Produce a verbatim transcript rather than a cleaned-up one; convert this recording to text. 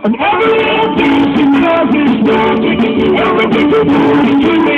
And every piece of love is everything you want to